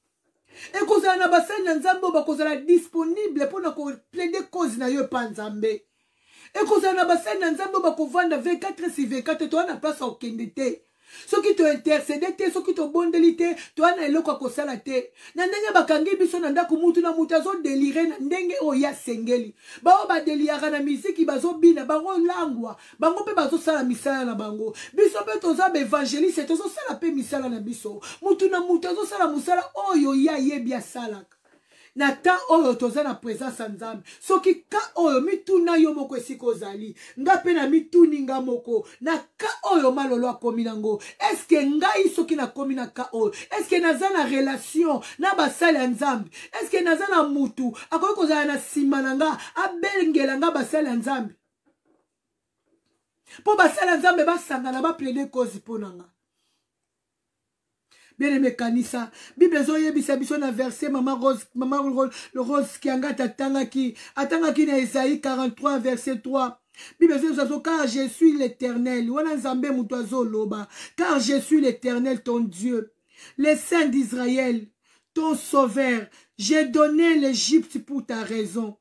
E kozala na basali na nzambe ba kozala disponible pour na ko plaider cause na yo pa nzambe. E kozala na basali na nzambe ba kovanda vingt-quatre sur vingt-quatre to na place au kendete. Ce qui te intercède, ce qui te bondelité, toi na eloko kosala te. Na ndenge bakangi biso na ndako mutu na mutu azo déliré na ndenge oya sengeli. Ba o ba délira na musique bazo bina bango langwa. Bango pe bazo sala misala na bango. Biso pe toza be évangéliste tozo sala pe misala na biso. Mutu na mutu azo sala musala oyo ya yebia salaka. Na ta oyo toza na présence nzambe. Soki ka oyo mituna yo moko esiko zali. Nga pe na mituni nga moko. Na ka oyo malolo akomi nango. Est-ce que ngai soki na komi na ka oyo? Est-ce que naza na relation na basali ya nzambe? Est-ce que naza na mutu akoki kozala na sima na nga abengela nga basali ya nzambe? Po basali ya nzambe basangana ba plaider cause pona nga. Bien aimé kanisa, Bible zo yebisa biso na verset maman Rose, maman Rose, le Rose qui angata tangaki, atangaki na Isaïe quarante-trois verset trois. Bible zo zo car je suis l'Éternel, wana nzambe mutu azoloba, car je suis l'Éternel ton Dieu, le Saint d'Israël, ton sauveur. J'ai donné l'Égypte pour ta raison,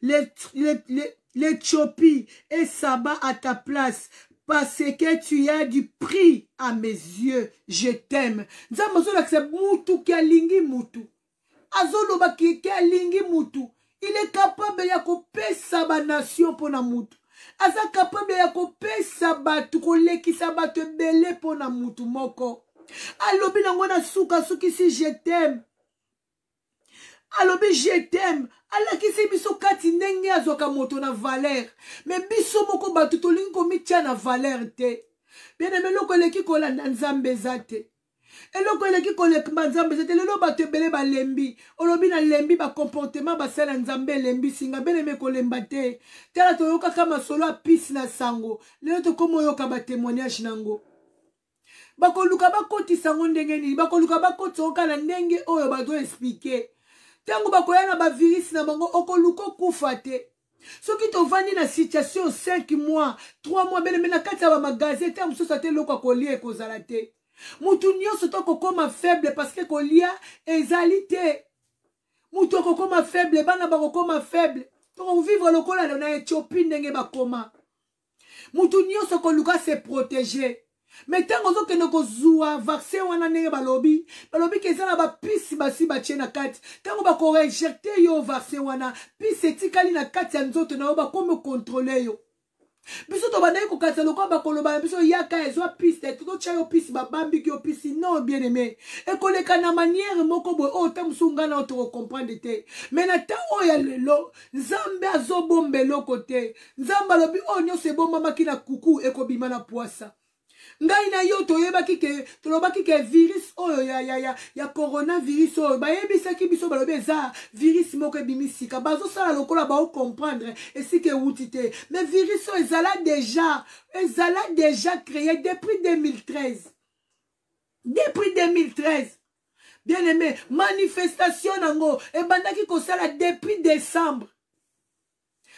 l'Éthiopie et Saba à ta place. Parce que tu as du prix à mes yeux, je t'aime. Nzambe c'est mutu ki alingi mutu. Azoloba ki alingi mutu. Il est capable ya kopesa ba nation pona mutu. Aza capable ya kopesa batu kolekisa batu belé pona mutu moko. Alobi nango na suka suki si je t'aime. Alobi je t'aime. Ala kisi biso kati ndenge azoka moto na valeur. Mais biso moko batu tolingi komitia na valeur te. Bien aimé loko eleki kolanda nzambe zate. Eloko eleki koleka nzambe zate. Lelo batu ebele ba lembi. Olobi na lembi ba comportement ba sala nzambe lembi singa. Bien aimé kolemba te. Tela toyoka kama solo apisi na sango. Lelo to komo yoka ba témoignage nango. Bakoluka bakoti sango ndenge nini. Bakoluka bakoti oka na ndenge oyo ba do expliquer. Tango bakoya na ba virus na bango okoluko kufa te. Soki to vandi na situation cinq mois, trois mois bene mena kati ba magasin tango so sa te loko kolia ekozala te. Mutu nyonso to kokoma faible parce que kolia ezali te. Mutu kokoma faible bana ba kokoma faible. To vivre lokola na Éthiopie ndenge bakoma. Mutu nyonso koluka se protéger. Mais tant que nous avons vaccin wana nenge balobi balobi kezana ba pisi basi ba tchena kati tant ba ko injecter yo vaccin wana pisi etikali na kati ya nzoto na ba comme contrôler yo biso to banayi ko kata lokwa ba koloba biso yaka ezwa pisi to cha yo pisi ba bambi ki yo pisi non bien aimé e koleka na manière moko boy o tamsunga na to comprendre te mais na ta o ya lelo nzambe azobombe lokote nzamba lobi o nyo se bomba makina kuku e ko bima na poisa. Ngai na yo toyebaki ke tolobaki ke virus oyo ya ya ya ya coronavirus oyo ba yebisaki biso balobi eza virus moko ebimisika bazo sala lokola ba o comprendre esike wutite mais virus oyo ezala déjà ezala déjà créé depuis deux mille treize depuis deux mille treize bien aimé manifestation nango ebandaki kosala depuis décembre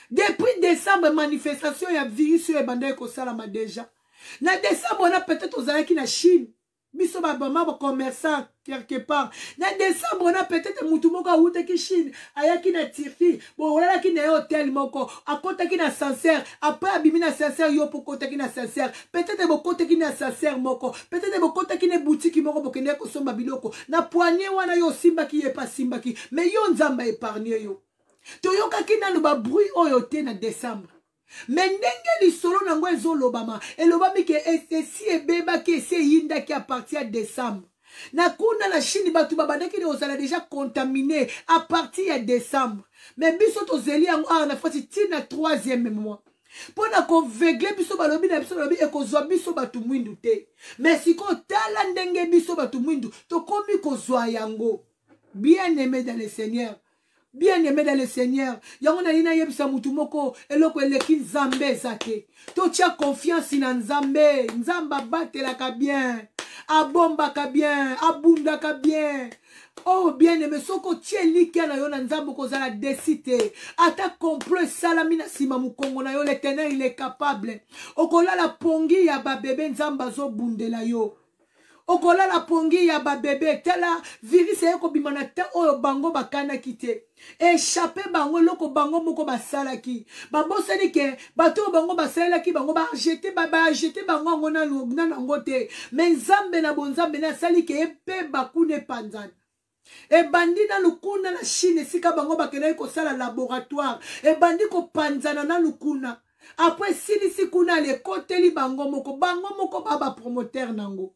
Depuis décembre, manifestation ya virus yo ebanda ekosalama déjà. Na décembre, on a peut-être aux qui na Chine. Biso ba ba commerçant quelque part. Na décembre, on a peut-être mutumoko aouta ki Chine, ayaki na Turquie. Bon, on a ki na hôtel moko, akota ki na sincère, après abimi na sincère yo pour kota ki na sincère. Peut-être bo kota ki na sincère moko, peut-être bo kota ki na boutique moko bokende ko somba biloko. Na poignet wana yo simba ki e pas simba ki, mais yo nzamba épargner yo. Toyoka ki na ba bruit oyo te na décembre. Mais ndenge lisolo nango ezolobama elobami ke esi ebeba ki esi yinda ki à partir de décembre. Na kuna na Chine batu babandaki ozala déjà contaminé à partir de décembre. Mais biso tozeli yango a na fati tina troisième mois. Pona ko vegle biso balobi na biso balobi ekozwa biso batu mwindu te. Mais siko tala ndenge biso batu mwindu tokomi kozwa yango. Bien aimé dans le Seigneur. Bien aimé dans le Seigneur. Yango na ina yebisa mutu moko eloko eleki nzambe zate. To tia confiance na nzambe. Nzamba batelaka bien. Abombaka bien. Abundaka bien. Oh bien aimé soko tie likia na yo na nzambe kozala décité. Ata complot salami na sima mukongo na yo l'Éternel il est capable. Okola la pongi ya ba bébé nzamba zo bundela yo. Okola la pongi ya ba bébé tela virus eko bimana te oyo bango bakana kite échappé bango loko bango moko basala ki babosani ke bato bango basala ki bango ba jeter ba ba jeter bango ngona na nango te mais nzambe na bonzambe na sali ke epe bakune panzana e bandi na lukuna na Chine sika bango bakena ko sala laboratoire e bandi ko panzana na lukuna après sili sikuna le koteli bango moko bango moko baba promoteur nango.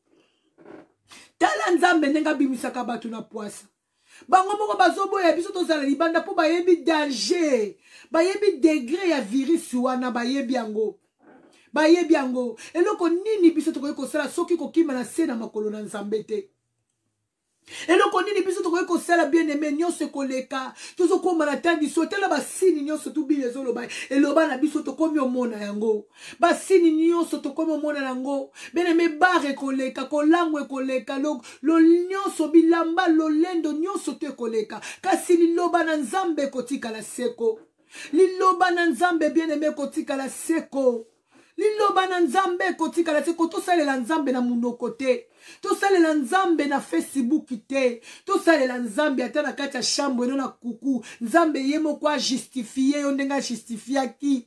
Tala nzambe nenga bimisaka batu na poisa. Bango moko bazoboya biso tozala libanda po bayebi danger. Bayebi degré ya virus wana bayebi yango. Bayebi yango. Eloko nini biso tokoki kosala soki kokima na se na makolo na nzambe te. Eloko nini biso tokoki kosala bien aimé nyonso koleka. Tozo koma na tangi so tela basini nyonso tu bi ezoloba. Eloba na biso tokomi omona yango. Basini nyonso tokomi omona yango. Bien aimé bare koleka kolangwe koleka lo lo nyonso bilamba lo lendo nyonso te koleka. Kasi liloba na nzambe kotika la seko. Liloba na nzambe bien aimé kotika la seko. Liloba na nzambe kotika la seko to sale la nzambe na munoko te. To sale la nzambe na Facebook te. To sale la nzambe ata na kati ya chambre no na kuku. Nzambe yemo kwa justifier yo ndenga justifier ki.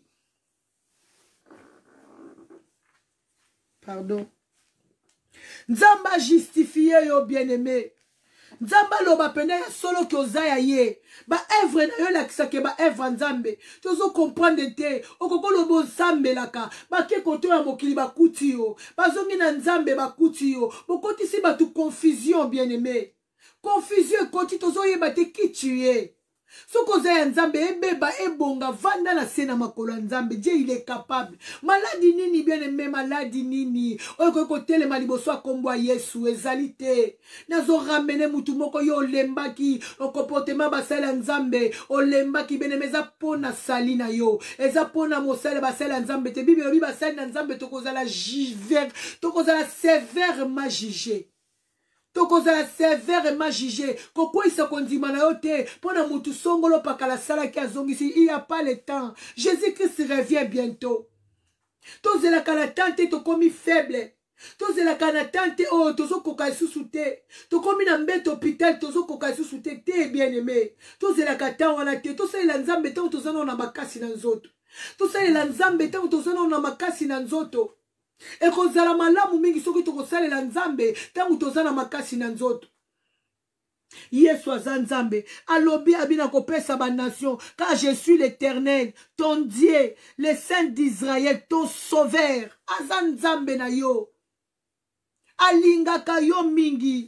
Pardon. Nzamba justifier yo bien aimé. Nzamba loba pene ya solo ki ozaya ye. Ba evre na yo lakisa ke ba evre nzambe. Tozo comprendre te. Okoko lobo nzambe laka. Ba ke koto ya mokili ba kuti yo. Ba zongi na nzambe ba kuti yo. Bokoti si ba tu confusion bien aimé. Confusion koti tozo ye ba te ki tu ye. Soko zaya nzambe ebeba ebonga vanda na sena makolo nzambe. Dieu il est capable. Maladie nini bien aimé maladie nini. Oyo ko tele maliboso akombo Yesu ezalite. Nazo ramene mutu moko yo lembaki o comportement basala nzambe o lembaki benemeza pona salina yo. Eza pona mosala basala nzambe te bibi lobi basala nzambe tokozala jiver tokozala sévèrement jugé. Tokozala sévèrement jugé. Koko isa kondima na yo te. Pona mutu songolo pakala sala ki azongisi. Il n'y a pas le temps. Jésus-Christ revient bientôt. Tozela kana tante to komi faible. Tozela kana tante oh tozo koka isusu te. To komi na mbeto hôpital tozo koka isusu te te bien aimé. Tozela kata wana te. Tozela nzambe te tozana na makasi na nzoto. Tozela nzambe te tozana na makasi na nzoto. Eko zala malamu mingi soki tokosalela nzambe tangu tozana makasi na nzoto. Yesu aza nzambe alobi abina kopesa ba nation car je suis l'Éternel ton Dieu le Saint d'Israël ton sauveur. Aza nzambe na yo alingaka yo mingi.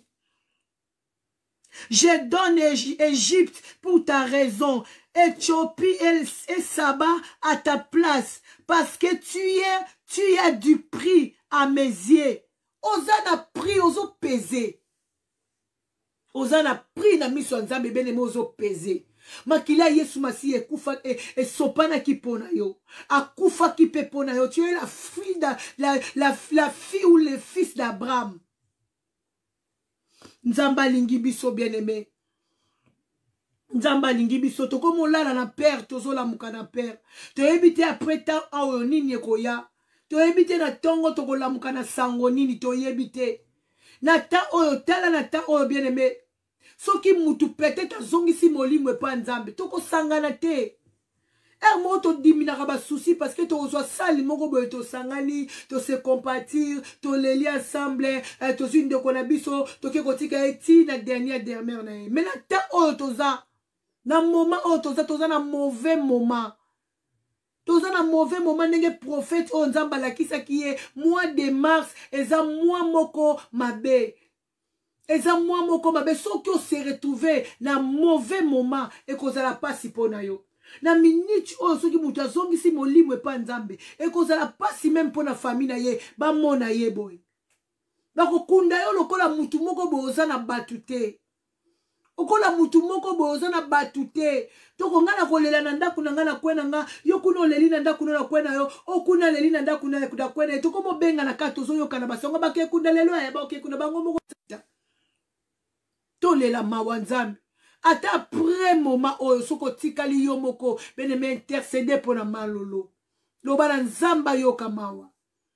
Je donne Égypte pour ta raison, Éthiopie et Saba à ta place, parce que tu es, tu as du prix à mes yeux. Ozana prix, ozo pesé. Ozana prix na miso nzambe beneme ozo pesé. Makila Yesu masi ekufa e, e sopana ki pona yo. Akufa ki pe pona yo. Tu es la fille da, la, la, la fille ou le fils d'Abraham. Nzamba lingi biso bien aimé. nzamba alingi biso tokomolala na père tozolamuka na père toyebi te après temps aoyo nini ekoya toyebi te na ntongo tokolamuka na sango nini toyebi te na temps oyo tala na temps oyo bien aimé soki mutu peut-être azongisi molimo epa nzambe tokosangana te er moko todiminaka basusi parce que tokozwa sali moko boye tosangani tose compatir toleli ensemble tozwi ndeko na biso toke kotika ye ti na dernière dernière na ye mais na temps oyo toza na moment oyo toza toza na mauvais moment toza na mauvais moment ndenge prophète oyo nzambe alakisaki ye mois de mars eza mois moko mabe eza mois moko mabe soki ose retrouve na mauvais moment ekozala pasi mpo na yo na minute oyo soki mutu azongisi molimo epa nzambe ekozala pasi meme mpo na famille na ye bamona ye boye bakokunda yo lokola mutu moko boye oza na batu te okola mutu moko boye oza na batu te toko nga na kolela na ndako na nga na kwena nga yo kuna oleli na ndako na kwena yo okuna leli na ndako na kuda kwena toko mobenga na kati ozoyoka na basonga bakekunda lelo ya bakekunda bango moko tolela mawa nzambe ata après moment oyo soko tikali yo moko bene me intercéder pour na malolo loba na nzamba yoka mawa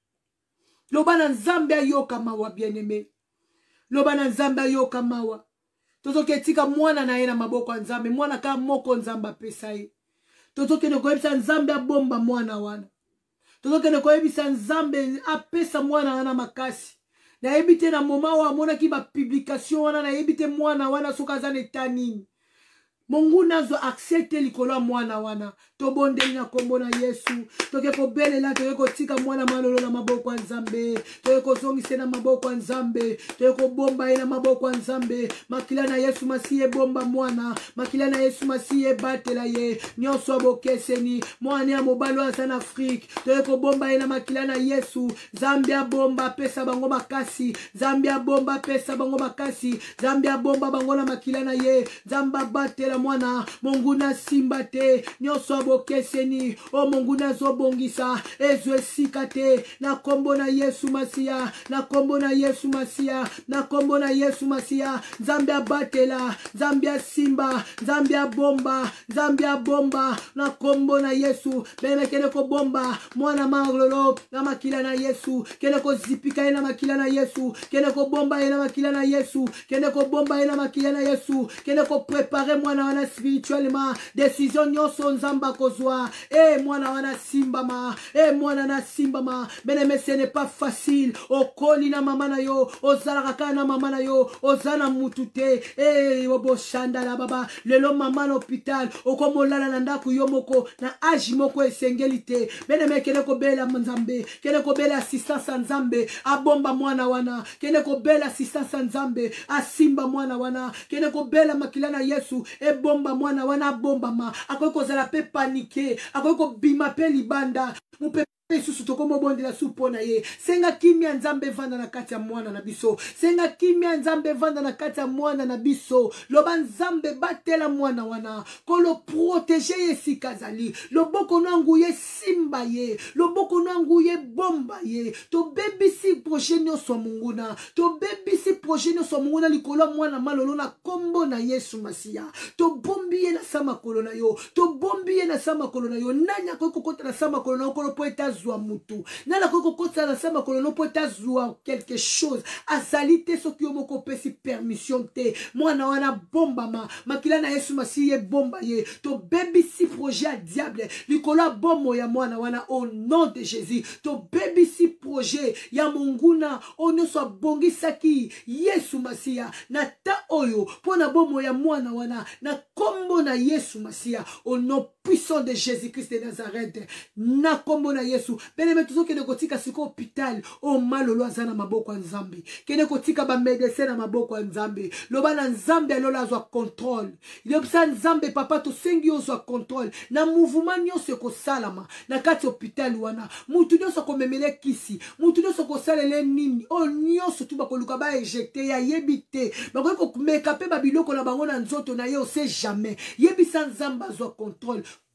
loba na nzamba yoka mawa bien aimé loba na nzamba yoka mawa tozoke tika mwana na ye na maboko ya nzambe mwana ka moko nzamba pesa ye tozoke ne koyebisa nzambe abomba mwana wana tozoke ne koyebisa nzambe apesa mwana wana makasi na ebite na moment wa mona ki ba publication wana na ebite mwana wana soka za neta nini Mungu nazo accepte likolo mwana wana tobondeli na kombo na Yesu toke ko belela toke ko tika mwana malolo na maboko ya Nzambe toke ko zongise na maboko ya Nzambe toke ko bomba na maboko ya Nzambe makila na Yesu masiye bomba mwana makila na Yesu masiye batela ye nyonso bokeseni mwana ya mobalo asa na Afrique toke ko bomba na makila na Yesu Zambia bomba pesa bango makasi Zambia bomba pesa bango makasi Zambia bomba bango na makila na ye Zamba batela mwana Mungu na simba te nyonso bokeseni o Mungu na zobongisa ezwe sikate na kombo na Yesu Masia na kombo na Yesu Masia na kombo na Yesu Masia Zambia batela Zambia simba Zambia bomba Zambia bomba na kombo na Yesu bene kene ko bomba mwana maglolo na makila na Yesu kene ko zipika na makila na Yesu kene ko bomba na makila na Yesu kene ko bomba na makila na Yesu kene ko préparer mwana wana spirituellement décision nyonso nzamba kozwa eh mwana wana simba ma eh mwana na simba ma bene mais ce n'est pas facile okoli na mama na yo ozala kaka na mama na yo ozana mutute eh obo shanda la baba lelo mama na hôpital okomolala na ndako yo moko na age moko esengelite bene mais kene ko bela Nzambe kene ko bela assistance Nzambe abomba mwana wana kene ko bela assistance Nzambe asimba mwana wana kene ko bela makila na Yesu e bomba mwana wana bomba ma akoki kozala pe panike akoki kobima pe libanda mupe Yesu tokomo bondi la supona ye senga kimia Nzambe vanda na kati ya mwana na biso senga kimia Nzambe vanda na kati ya mwana na biso loba Nzambe batela mwana wana kolo protéger ye sikazali loboko nangu ye simba ye loboko nangu ye bomba ye to bebisi projet nyonso munguna to bebisi projet nyonso munguna likolo mwana malolo na kombo na Yesu Masia to bombi ye na sama kolona yo to bombi ye na sama kolona yo nanya ko kota na sama kolona ko po eta zwa mutu nala koko kota na sama kolono po eta zwa quelque chose azalite soki yo moko pesi permission te mwana wana bomba ma makila na Yesu Masiye bomba ye to baby si projet à diable likola bomo ya mwana wana au nom de Jésus to baby si projet ya munguna ono so bongisaki Yesu Masiya na ta oyo pona bomo ya mwana wana na kombo na Yesu Masiya au nom puissant de Jésus-Christ de Nazareth na kombo na Yesu bene metuzo kene kotika siko hôpital o malolo azana maboko ya Nzambe kene kotika ba médecin na maboko ya Nzambe loba na Nzambe alola azwa contrôle ilobisa Nzambe papa to sengi ozwa contrôle na mouvement nyonso ko salama na kati hôpital wana mutu nyonso ko memele kisi mutu nyonso ko salele nini o nyonso tu bakoluka ba éjecter ya yebite bakoki ko meka pe ba biloko na bango na nzoto na ye o sait jamais yebisa Nzambe azwa contrôle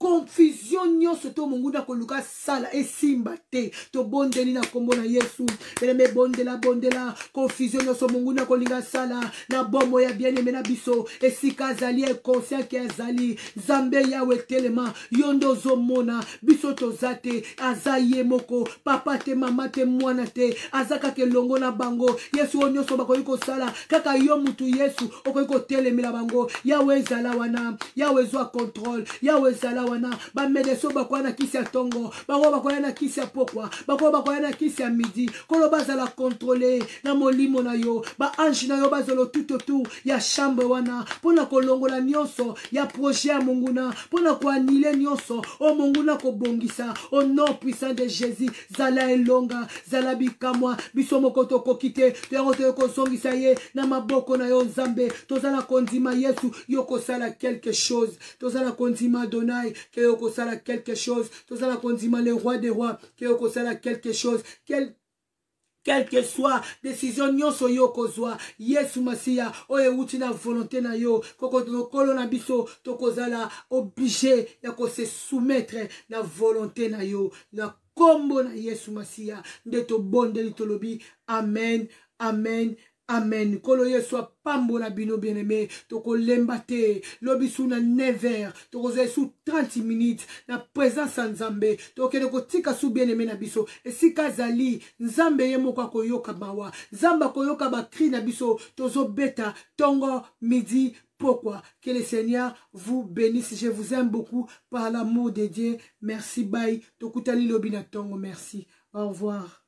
confusion nyonso to monguna koluka sala esimba te to bondeli na kombo na Yesu eleme bondela bondela confusion nyonso monguna kolinga sala na bomo ya bien aimé na biso esika azali e conscient ke azali Zambe yawe telema yondo zomona biso tozate azaye moko papa te mama te mwana te azaka ke longo na bango Yesu onyoso bakoyi ko sala kaka yo mutu Yesu okoyi ko telemela bango yawe zala wana yawe zwa contrôle yawe zala wana ba medeso bakwa na kisi ya tongo bango bakwa na kisi ya pokwa bakwa bakwa na kisi ya midi kolo bazala contrôler na molimo na yo ba ange na yo bazolo tout autour ya chambre wana pona kolongola nyonso ya projet ya monguna pona ko anile nyonso o monguna ko bongisa au nom puissant de Jésus zala elonga zala bikamwa biso mokoto kokite to ko songisa ye na maboko na yo Nzambe tozala kondima Yesu yoko sala quelque chose tozala kondima Donai ke yoko sala quelque chose tozala kondima le roi des rois ke yoko sala quelque chose quel quelle que soit décision nyonso yo kozwa Yesu Masia oye uti na volonté na yo koko tokolo na biso tokozala obligé ya ko se soumettre na volonté na yo na kombo na Yesu Masia nde to bondeli tolobi amen amen amen. Kolo Yesu pambo na bino bien-aimé. Toko lembate. Lobi sou na neuf heures. Toko zoe sou trente minutes. Na présence Nzambe. Toko kene ko tika sou bien-aimé na biso. E si kazali. Nzambe ye moko koyoka mawa. Nzamba koyoka ba cri na biso. Tozo beta. Tongo midi. Pourquoi? Que le Seigneur vous bénisse. Je vous aime beaucoup par l'amour de Dieu. Merci. Bye. Toko tali lobi na tongo. Merci. Au revoir.